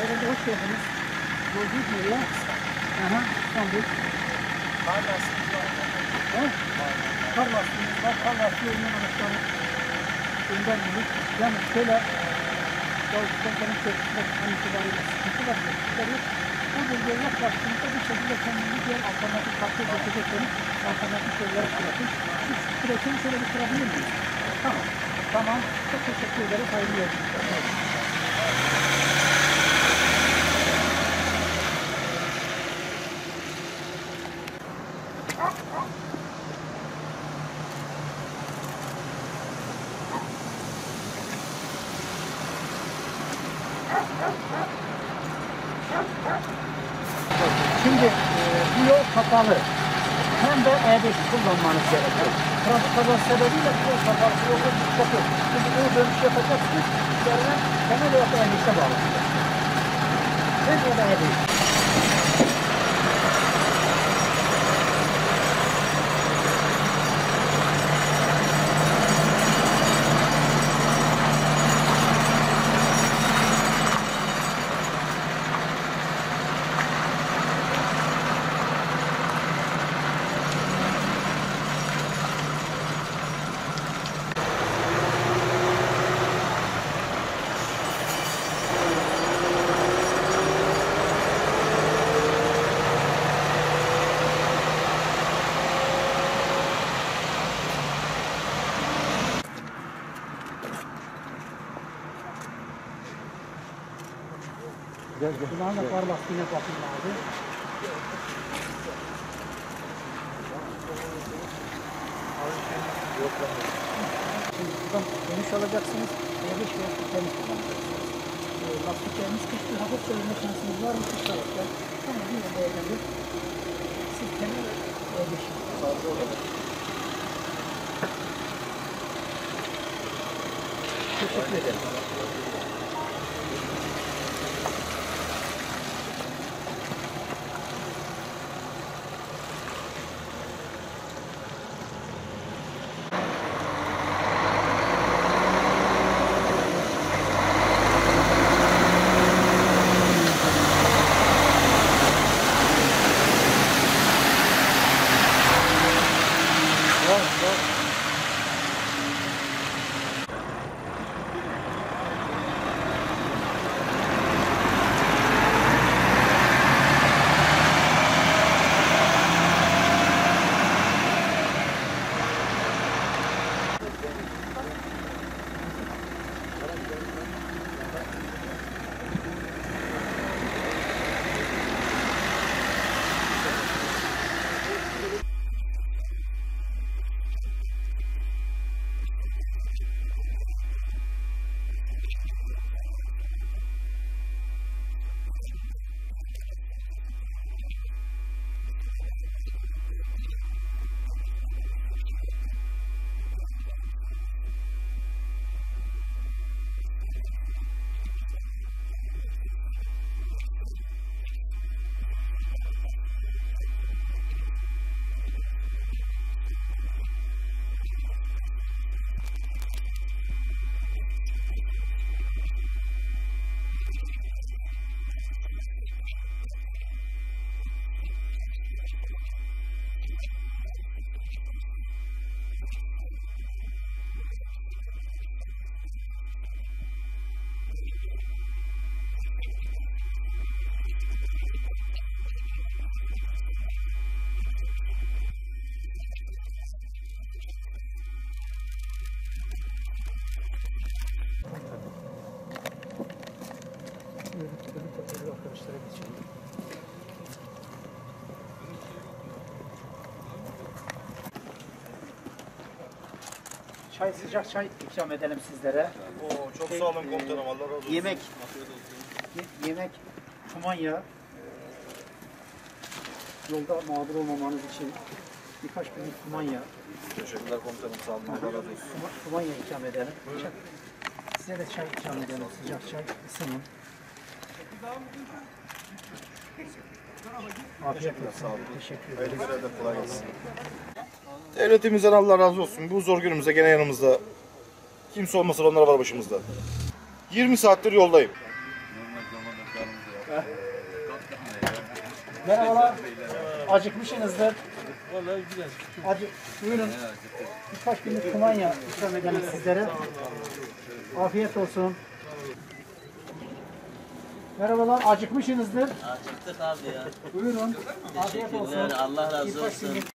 Beyefendi hoş geldiniz. Yolculuk nereye? Aha, İstanbul. Kar lastiğimiz var. He? Kar lastiğimiz var. Kar lastiği oynayan araçları göndermiyoruz. Yani şöyle yolculuktan benim çocuklar an itibariyle sıkıntı var. Bu bölgeye yaklaştığımızda bir şekilde kendimizi diğer alternatif farklı götürecekleri alternatif yollara bırakın. Siz süreçini şöyle bir kurabilir miyiz? Tamam. Tamam. Çok teşekkür ederim. Hayırlı yolculuklar. Şimdi bu yol kapalı. Hem de E5 kullanmanız gerekiyor. Trafik kazası sebebiyle bu yol kapalı. Bu yolda bir çok yok. Şimdi bu dönüş yapacaksınız. Üzerine temel yolda E5'e bağlısınız. Hem ya da E5. Bunların da kar lastiğine bakın lazım. Şimdi buradan dönüş alacaksınız. E5 veya temiz kullanacaksınız. Lastikleriniz kıştı. Hafif söyleme şansınız var mı? Kıştı lastikler. Tamam, bir yolda evlendir. Siz temel E5. Sağlıklı olacak. Teşekkür ederim. Arkadaşlara geçelim. Çay, sıcak çay ikram edelim sizlere. Oo, çok sağ olun komutanım, Allah razı olsun. Yemek, kumanya. Yolda mağdur olmamanız için birkaç günlük kumanya. Teşekkürler komutanım, sağ olun, Allah razı olsun. Kumanya ikram edelim. Size de çay ikram edelim, sıcak çay, ısının. Afiyet olsun. Sağ olun. Teşekkür ederim. Hayırlı görevler, kolay gelsin. Devletimizden Allah razı olsun. Bu zor günümüzde gene yanımızda. Kimse olmasa onlara var başımızda. 20 saattir yoldayım. Merhabalar. Acıkmışsınızdır. Vallahi güzel. Buyurun. Birkaç günlük kumanya ikram edelim sizlere. Afiyet olsun. Merhabalar. Acıkmışsınızdır. Acıktık abi ya. Buyurun. Afiyet olsun. Teşekkürler. Allah razı Birkaç olsun. günlük